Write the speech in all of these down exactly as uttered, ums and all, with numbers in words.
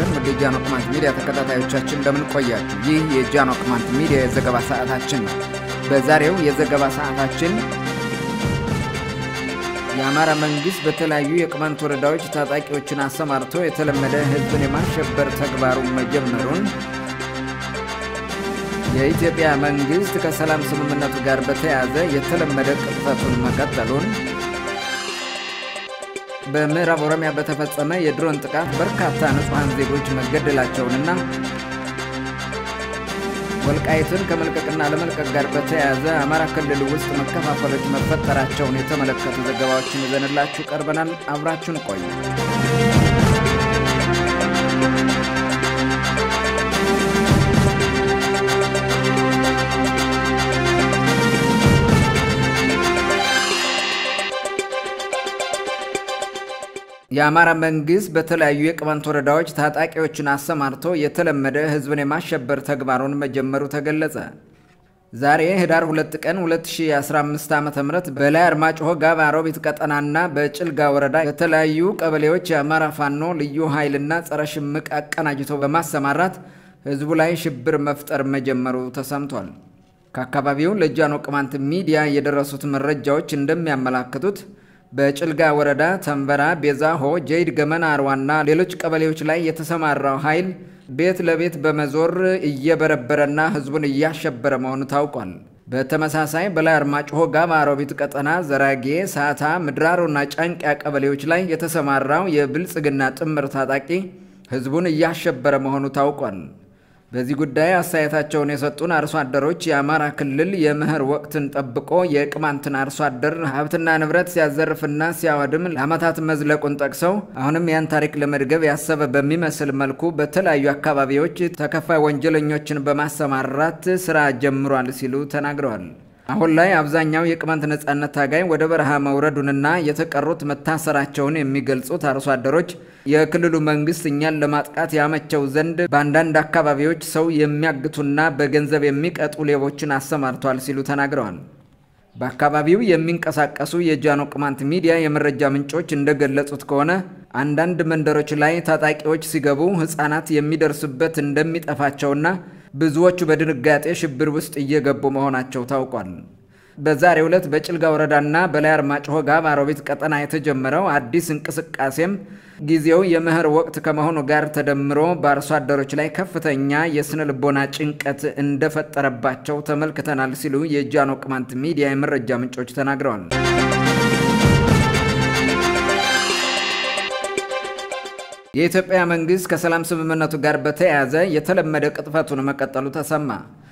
ሰላም ወደ ጃኖ ቅማንት ሚዲያ ተከታታዮቻችን እንደምን ቆያችሁ? ይህ የጃኖ ቅማንት ሚዲያ የዘገባ ሰዓታችን ነው። በዛሬው የዘገባ ሰዓታችን የአማራ መንግስት በተለያዩ የቅማንት ወረዳዎች ታጣቂዎችን አሰማርቶ የተለመደ ህዝብን የማሸበር ተግባሩን መጀመሩን፣ የኢትዮጵያ መንግስት ከሰላም ስምምነቱ ጋር በተያያዘ የተለመደ ቅጥፈቱን መቀጠሉን፣ በምዕራብ ኦሮሚያ በተፈጸመ የድሮን ጥቃት በርካታ ንጹሃን ዜጎች መገደላቸውንና ወልቃይትን ከመልቀቅና ለመልቀቅ ጋር በተያያዘ አማራ ክልል ውስጥ መከፋፈሎች መፈጠራቸውን የተመለከቱ ዘገባዎችን ይዘንላችሁ ቀርበናል። አብራችሁን ቆዩ። የአማራ መንግስት በተለያዩ የቅማንት ወረዳዎች ታጣቂዎችን አሰማርቶ የተለመደ ህዝብን የማሸበር ተግባሩን መጀመሩ ተገለጸ። ዛሬ ህዳር ሁለት ቀን ሁለት ሺህ አስራ አምስት ዓ.ም በላይ አርማጭሆ ጋባ ሮቢት ቀጠናና በጭልጋ ወረዳ የተለያዩ ቀበሌዎች የአማራ ፋኖ ልዩ ኃይልና ጸረ ሽምቅ አቀናጅቶ በማሰማራት ህዝቡ ላይ ሽብር መፍጠር መጀመሩ ተሰምቷል። ከአካባቢው ለጃኖ ቅማንት ሚዲያ የደረሱት መረጃዎች እንደሚያመላክቱት በጭልጋ ወረዳ ተንበራ ቤዛሆ ጄይድ ገመና አርዋና ሌሎች ቀበሌዎች ላይ የተሰማራው ኃይል ቤት ለቤት በመዞር እየበረበረና ህዝቡን እያሸበረ መሆኑ ታውቋል። በተመሳሳይ በላይ አርማጭሆ ጋባ ሮቢት ቀጠና ዘራጌ ሳታ ምድራሮና ጫንቂያ ቀበሌዎች ላይ የተሰማራው የብልጽግና ጥምር ታጣቂ ህዝቡን እያሸበረ መሆኑ ታውቋል። በዚህ ጉዳይ አስተያየታቸውን የሰጡን አርሶ አደሮች የአማራ ክልል የመኸር ወቅትን ጠብቆ የቅማንትን አርሶ አደር ሀብትና ንብረት ሲያዘርፍና ሲያወድም ለዓመታት መዝለቁን ጠቅሰው አሁንም ያን ታሪክ ለመድገብ ያሰበ በሚመስል መልኩ በተለያዩ አካባቢዎች ተከፋይ ወንጀለኞችን በማሰማራት ስራ ጀምሯል ሲሉ ተናግረዋል። አሁን ላይ አብዛኛው የቅማንት ነጻነት ታጋይ ወደ በረሃ መውረዱንና የተቀሩት መታሰራቸውን የሚገልጹት አርሶ አደሮች የክልሉ መንግስት እኛን ለማጥቃት ያመቸው ዘንድ በአንዳንድ አካባቢዎች ሰው የሚያግቱና በገንዘብ የሚቀጡ ሌቦችን አሰማርቷል ሲሉ ተናግረዋል። በአካባቢው የሚንቀሳቀሱ የጃኖ ቅማንት ሚዲያ የመረጃ ምንጮች እንደገለጹት ከሆነ አንዳንድ መንደሮች ላይ ታጣቂዎች ሲገቡ ህፃናት የሚደርሱበት እንደሚጠፋቸውና ብዙዎቹ በድንጋጤ ሽብር ውስጥ እየገቡ መሆናቸው ታውቋል። በዛሬው ዕለት በጭልጋ ወረዳና በላይ አርማጭሆ ጋባ ሮቢት ቀጠና የተጀመረው አዲስ እንቅስቃሴም ጊዜው የመኸር ወቅት ከመሆኑ ጋር ተደምሮ በአርሶ አደሮች ላይ ከፍተኛ የስነ ልቦና ጭንቀት እንደፈጠረባቸው ተመልክተናል ሲሉ የጃኖ ቅማንት ሚዲያ የመረጃ ምንጮች ተናግረዋል። የኢትዮጵያ መንግስት ከሰላም ስምምነቱ ጋር በተያያዘ የተለመደ ቅጥፈቱን መቀጠሉ ተሰማ።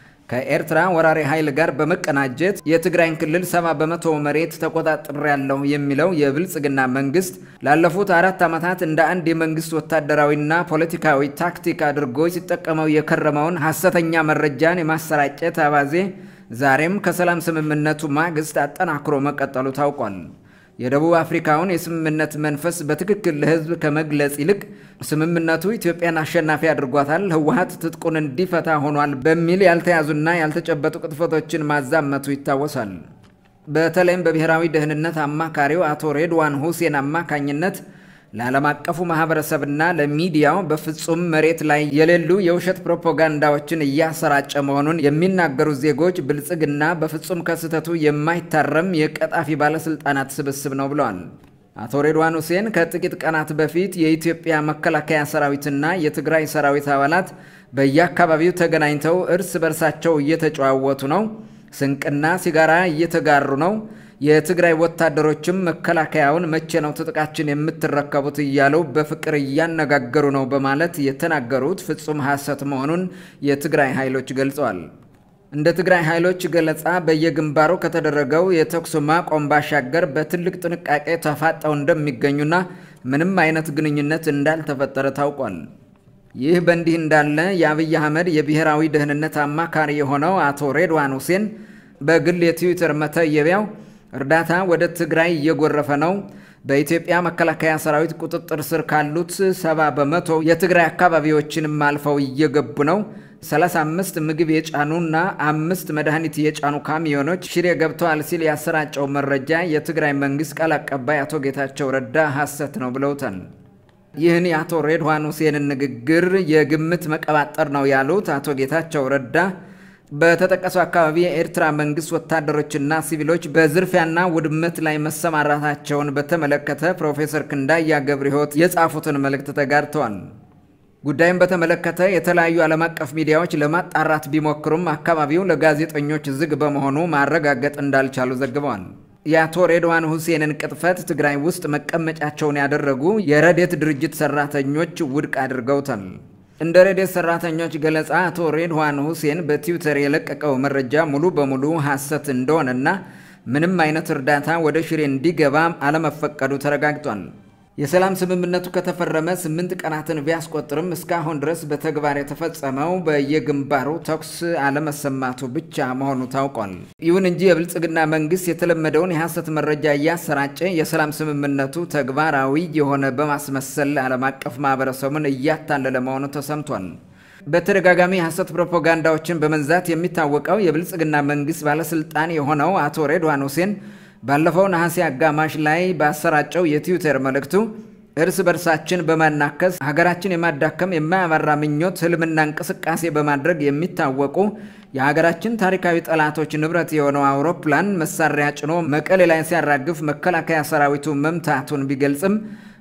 ከኤርትራ ወራሪ ኃይል ጋር በመቀናጀት የትግራይን ክልል ሰባ በመቶ መሬት ተቆጣጥሬያለሁ የሚለው የብልጽግና መንግስት ላለፉት አራት ዓመታት እንደ አንድ የመንግስት ወታደራዊና ፖለቲካዊ ታክቲክ አድርጎ ሲጠቀመው የከረመውን ሐሰተኛ መረጃን የማሰራጨት አባዜ ዛሬም ከሰላም ስምምነቱ ማግስት አጠናክሮ መቀጠሉ ታውቋል። የደቡብ አፍሪካውን የስምምነት መንፈስ በትክክል ለህዝብ ከመግለጽ ይልቅ ስምምነቱ ኢትዮጵያን አሸናፊ አድርጓታል፣ ህወሓት ትጥቁን እንዲፈታ ሆኗል በሚል ያልተያዙና ያልተጨበጡ ቅጥፈቶችን ማዛመቱ ይታወሳል። በተለይም በብሔራዊ ደህንነት አማካሪው አቶ ሬድዋን ሁሴን አማካኝነት ለዓለም አቀፉ ማህበረሰብና ለሚዲያው በፍጹም መሬት ላይ የሌሉ የውሸት ፕሮፓጋንዳዎችን እያሰራጨ መሆኑን የሚናገሩ ዜጎች ብልጽግና በፍጹም ከስተቱ የማይታረም የቀጣፊ ባለስልጣናት ስብስብ ነው ብለዋል። አቶ ሬድዋን ሁሴን ከጥቂት ቀናት በፊት የኢትዮጵያ መከላከያ ሰራዊትና የትግራይ ሰራዊት አባላት በየአካባቢው ተገናኝተው እርስ በርሳቸው እየተጨዋወቱ ነው፣ ስንቅና ሲጋራ እየተጋሩ ነው፣ የትግራይ ወታደሮችም መከላከያውን መቼ ነው ትጥቃችን የምትረከቡት እያሉ በፍቅር እያነጋገሩ ነው በማለት የተናገሩት ፍጹም ሐሰት መሆኑን የትግራይ ኃይሎች ገልጸዋል። እንደ ትግራይ ኃይሎች ገለጻ በየግንባሩ ከተደረገው የተኩስ ማቆም ባሻገር በትልቅ ጥንቃቄ ተፋጠው እንደሚገኙና ምንም አይነት ግንኙነት እንዳልተፈጠረ ታውቋል። ይህ በእንዲህ እንዳለ የአብይ አህመድ የብሔራዊ ደህንነት አማካሪ የሆነው አቶ ሬድዋን ሁሴን በግል የትዊተር መተየቢያው እርዳታ ወደ ትግራይ እየጎረፈ ነው፣ በኢትዮጵያ መከላከያ ሰራዊት ቁጥጥር ስር ካሉት ሰባ በመቶ የትግራይ አካባቢዎችንም አልፈው እየገቡ ነው፣ ሰላሳ አምስት ምግብ የጫኑና አምስት መድኃኒት የጫኑ ካሚዮኖች ሽሬ ገብተዋል ሲል ያሰራጨው መረጃ የትግራይ መንግስት ቃል አቀባይ አቶ ጌታቸው ረዳ ሐሰት ነው ብለውታል። ይህን የአቶ ሬድዋን ሁሴንን ንግግር የግምት መቀባጠር ነው ያሉት አቶ ጌታቸው ረዳ በተጠቀሰው አካባቢ የኤርትራ መንግስት ወታደሮችና ሲቪሎች በዝርፊያና ውድመት ላይ መሰማራታቸውን በተመለከተ ፕሮፌሰር ክንዳያ ገብረሕይወት የጻፉትን መልእክት ተጋርተዋል። ጉዳዩን በተመለከተ የተለያዩ ዓለም አቀፍ ሚዲያዎች ለማጣራት ቢሞክሩም አካባቢው ለጋዜጠኞች ዝግ በመሆኑ ማረጋገጥ እንዳልቻሉ ዘግበዋል። የአቶ ሬድዋን ሁሴንን ቅጥፈት ትግራይ ውስጥ መቀመጫቸውን ያደረጉ የረዴት ድርጅት ሰራተኞች ውድቅ አድርገውታል። እንደ ረዴት ሰራተኞች ገለጻ አቶ ሬድዋን ሁሴን በትዊተር የለቀቀው መረጃ ሙሉ በሙሉ ሐሰት እንደሆነና ምንም አይነት እርዳታ ወደ ሽሬ እንዲገባ አለመፈቀዱ ተረጋግጧል። የሰላም ስምምነቱ ከተፈረመ ስምንት ቀናትን ቢያስቆጥርም እስካሁን ድረስ በተግባር የተፈጸመው በየግንባሩ ተኩስ አለመሰማቱ ብቻ መሆኑ ታውቋል። ይሁን እንጂ የብልጽግና መንግስት የተለመደውን የሐሰት መረጃ እያሰራጨ የሰላም ስምምነቱ ተግባራዊ የሆነ በማስመሰል ዓለም አቀፍ ማህበረሰቡን እያታለለ መሆኑ ተሰምቷል። በተደጋጋሚ የሐሰት ፕሮፓጋንዳዎችን በመንዛት የሚታወቀው የብልጽግና መንግስት ባለስልጣን የሆነው አቶ ሬድዋን ሁሴን ባለፈው ነሐሴ አጋማሽ ላይ ባሰራጨው የትዊተር መልእክቱ እርስ በርሳችን በማናከስ ሀገራችን የማዳከም የማያባራ ምኞት ህልምና እንቅስቃሴ በማድረግ የሚታወቁ የሀገራችን ታሪካዊ ጠላቶች ንብረት የሆነው አውሮፕላን መሳሪያ ጭኖ መቀሌ ላይ ሲያራግፍ መከላከያ ሰራዊቱ መምታቱን ቢገልጽም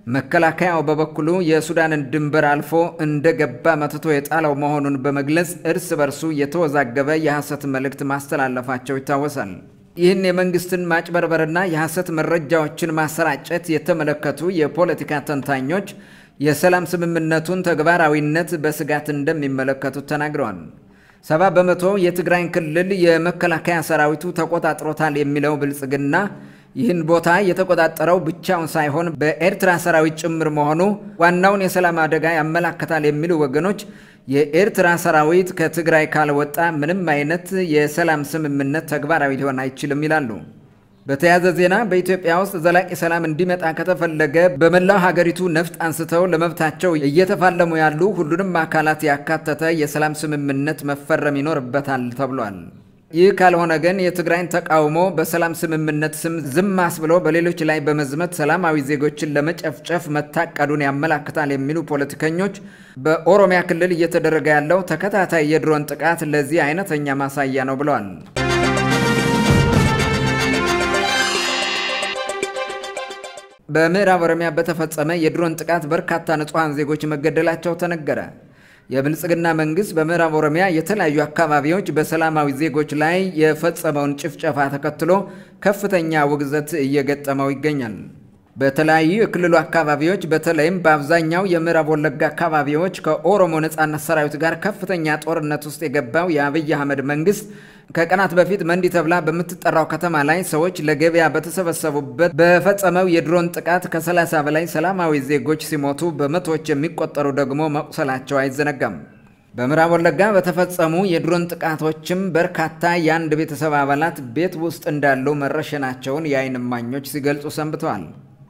መከላከያው በበኩሉ የሱዳንን ድንበር አልፎ እንደገባ መትቶ የጣለው መሆኑን በመግለጽ እርስ በርሱ የተወዛገበ የሐሰት መልእክት ማስተላለፋቸው ይታወሳል። ይህን የመንግስትን ማጭበርበርና የሐሰት መረጃዎችን ማሰራጨት የተመለከቱ የፖለቲካ ተንታኞች የሰላም ስምምነቱን ተግባራዊነት በስጋት እንደሚመለከቱት ተናግረዋል። ሰባ በመቶ የትግራይን ክልል የመከላከያ ሰራዊቱ ተቆጣጥሮታል የሚለው ብልጽግና ይህን ቦታ የተቆጣጠረው ብቻውን ሳይሆን በኤርትራ ሰራዊት ጭምር መሆኑ ዋናውን የሰላም አደጋ ያመላክታል የሚሉ ወገኖች የኤርትራ ሰራዊት ከትግራይ ካልወጣ ምንም አይነት የሰላም ስምምነት ተግባራዊ ሊሆን አይችልም ይላሉ። በተያያዘ ዜና በኢትዮጵያ ውስጥ ዘላቂ ሰላም እንዲመጣ ከተፈለገ በመላው ሀገሪቱ ነፍጥ አንስተው ለመብታቸው እየተፋለሙ ያሉ ሁሉንም አካላት ያካተተ የሰላም ስምምነት መፈረም ይኖርበታል ተብሏል። ይህ ካልሆነ ግን የትግራይን ተቃውሞ በሰላም ስምምነት ስም ዝም አስብሎ በሌሎች ላይ በመዝመት ሰላማዊ ዜጎችን ለመጨፍጨፍ መታቀዱን ያመላክታል የሚሉ ፖለቲከኞች በኦሮሚያ ክልል እየተደረገ ያለው ተከታታይ የድሮን ጥቃት ለዚህ አይነተኛ ማሳያ ነው ብለዋል። በምዕራብ ኦሮሚያ በተፈጸመ የድሮን ጥቃት በርካታ ንጹሃን ዜጎች መገደላቸው ተነገረ። የብልጽግና መንግስት በምዕራብ ኦሮሚያ የተለያዩ አካባቢዎች በሰላማዊ ዜጎች ላይ የፈጸመውን ጭፍጨፋ ተከትሎ ከፍተኛ ውግዘት እየገጠመው ይገኛል። በተለያዩ የክልሉ አካባቢዎች በተለይም በአብዛኛው የምዕራብ ወለጋ አካባቢዎች ከኦሮሞ ነጻነት ሰራዊት ጋር ከፍተኛ ጦርነት ውስጥ የገባው የአብይ አህመድ መንግስት ከቀናት በፊት መንዲ ተብላ በምትጠራው ከተማ ላይ ሰዎች ለገበያ በተሰበሰቡበት በፈጸመው የድሮን ጥቃት ከሰላሳ በላይ ሰላማዊ ዜጎች ሲሞቱ በመቶዎች የሚቆጠሩ ደግሞ መቁሰላቸው አይዘነጋም። በምዕራብ ወለጋ በተፈጸሙ የድሮን ጥቃቶችም በርካታ የአንድ ቤተሰብ አባላት ቤት ውስጥ እንዳሉ መረሸናቸውን የዓይን እማኞች ሲገልጹ ሰንብተዋል።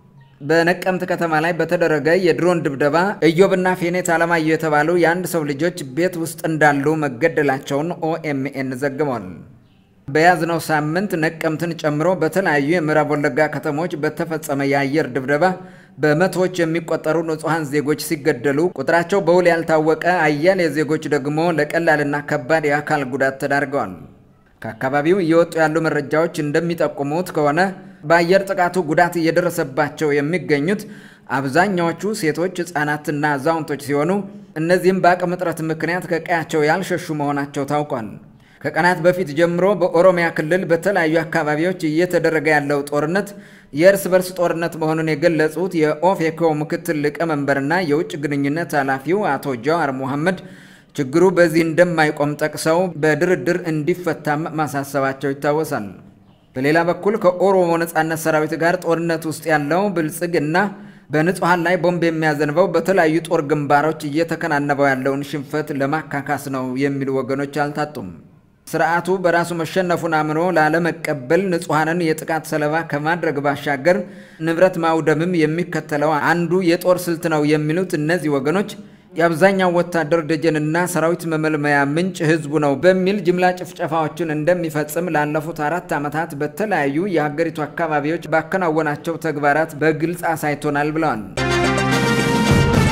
በነቀምት ከተማ ላይ በተደረገ የድሮን ድብደባ ኢዮብና ፌኔት አለማየሁ የተባሉ የአንድ ሰው ልጆች ቤት ውስጥ እንዳሉ መገደላቸውን ኦኤምኤን ዘግቧል። በያዝነው ሳምንት ነቀምትን ጨምሮ በተለያዩ የምዕራብ ወለጋ ከተሞች በተፈጸመ የአየር ድብደባ በመቶዎች የሚቆጠሩ ንጹሃን ዜጎች ሲገደሉ ቁጥራቸው በውል ያልታወቀ አያሌ ዜጎች ደግሞ ለቀላልና ከባድ የአካል ጉዳት ተዳርገዋል። ከአካባቢው እየወጡ ያሉ መረጃዎች እንደሚጠቁሙት ከሆነ በአየር ጥቃቱ ጉዳት እየደረሰባቸው የሚገኙት አብዛኛዎቹ ሴቶች፣ ህፃናትና አዛውንቶች ሲሆኑ እነዚህም በአቅም እጥረት ምክንያት ከቀያቸው ያልሸሹ መሆናቸው ታውቋል። ከቀናት በፊት ጀምሮ በኦሮሚያ ክልል በተለያዩ አካባቢዎች እየተደረገ ያለው ጦርነት የእርስ በርስ ጦርነት መሆኑን የገለጹት የኦፌኮ ምክትል ሊቀመንበርና የውጭ ግንኙነት ኃላፊው አቶ ጃዋር መሐመድ ችግሩ በዚህ እንደማይቆም ጠቅሰው በድርድር እንዲፈታም ማሳሰባቸው ይታወሳል። በሌላ በኩል ከኦሮሞ ነጻነት ሰራዊት ጋር ጦርነት ውስጥ ያለው ብልጽግና በንጹሃን ላይ ቦምብ የሚያዘንበው በተለያዩ ጦር ግንባሮች እየተከናነበው ያለውን ሽንፈት ለማካካስ ነው የሚሉ ወገኖች አልታጡም። ስርዓቱ በራሱ መሸነፉን አምኖ ላለመቀበል ንጹሃንን የጥቃት ሰለባ ከማድረግ ባሻገር ንብረት ማውደምም የሚከተለው አንዱ የጦር ስልት ነው የሚሉት እነዚህ ወገኖች የአብዛኛው ወታደር ደጀንና ሰራዊት መመልመያ ምንጭ ህዝቡ ነው በሚል ጅምላ ጭፍጨፋዎችን እንደሚፈጽም ላለፉት አራት ዓመታት በተለያዩ የሀገሪቱ አካባቢዎች ባከናወናቸው ተግባራት በግልጽ አሳይቶናል ብለዋል።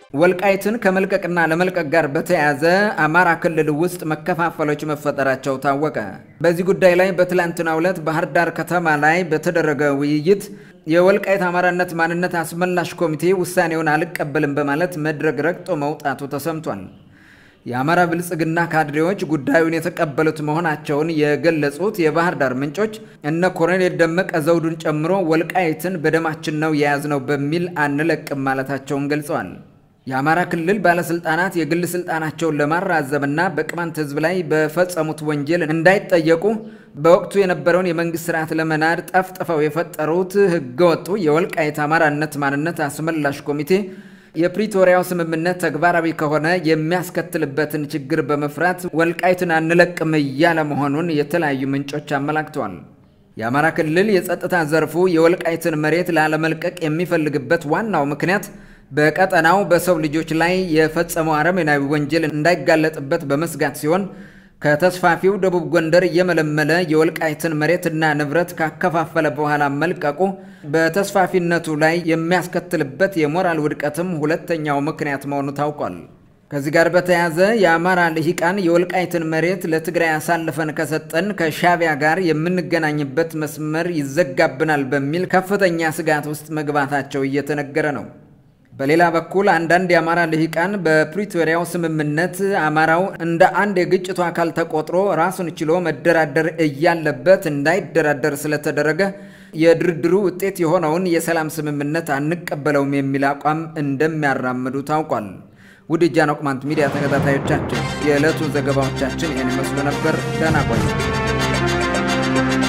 ወልቃይትን ከመልቀቅና ለመልቀቅ ጋር በተያያዘ አማራ ክልል ውስጥ መከፋፈሎች መፈጠራቸው ታወቀ። በዚህ ጉዳይ ላይ በትላንትናው ዕለት ባህር ዳር ከተማ ላይ በተደረገ ውይይት የወልቃይት አማራነት ማንነት አስመላሽ ኮሚቴ ውሳኔውን አልቀበልም በማለት መድረክ ረግጦ መውጣቱ ተሰምቷል። የአማራ ብልጽግና ካድሬዎች ጉዳዩን የተቀበሉት መሆናቸውን የገለጹት የባህር ዳር ምንጮች እነ ኮሎኔል ደመቀ ዘውዱን ጨምሮ ወልቃይትን በደማችን ነው የያዝነው በሚል አንለቅም ማለታቸውን ገልጸዋል። የአማራ ክልል ባለስልጣናት የግል ስልጣናቸውን ለማራዘምና በቅማንት ህዝብ ላይ በፈጸሙት ወንጀል እንዳይጠየቁ በወቅቱ የነበረውን የመንግስት ስርዓት ለመናድ ጠፍጥፈው የፈጠሩት ህገወጡ የወልቃይት አማራነት ማንነት አስመላሽ ኮሚቴ የፕሪቶሪያው ስምምነት ተግባራዊ ከሆነ የሚያስከትልበትን ችግር በመፍራት ወልቃይትን አንለቅም እያለ መሆኑን የተለያዩ ምንጮች አመላክተዋል። የአማራ ክልል የጸጥታ ዘርፉ የወልቃይትን መሬት ላለመልቀቅ የሚፈልግበት ዋናው ምክንያት በቀጠናው በሰው ልጆች ላይ የፈጸመው አረመኔያዊ ወንጀል እንዳይጋለጥበት በመስጋት ሲሆን ከተስፋፊው ደቡብ ጎንደር እየመለመለ የወልቃይትን መሬትና ንብረት ካከፋፈለ በኋላ መልቀቁ በተስፋፊነቱ ላይ የሚያስከትልበት የሞራል ውድቀትም ሁለተኛው ምክንያት መሆኑ ታውቋል። ከዚህ ጋር በተያያዘ የአማራ ልሂቃን የወልቃይትን መሬት ለትግራይ አሳልፈን ከሰጠን ከሻቢያ ጋር የምንገናኝበት መስመር ይዘጋብናል በሚል ከፍተኛ ስጋት ውስጥ መግባታቸው እየተነገረ ነው። በሌላ በኩል አንዳንድ የአማራ ልሂቃን በፕሪቶሪያው ስምምነት አማራው እንደ አንድ የግጭቱ አካል ተቆጥሮ ራሱን ችሎ መደራደር እያለበት እንዳይደራደር ስለተደረገ የድርድሩ ውጤት የሆነውን የሰላም ስምምነት አንቀበለውም የሚል አቋም እንደሚያራምዱ ታውቋል። ውድ ጃኖ ቅማንት ሚዲያ ተከታታዮቻችን የዕለቱ ዘገባዎቻችን ይህን ይመስሉ ነበር። ደህና ቆዩ።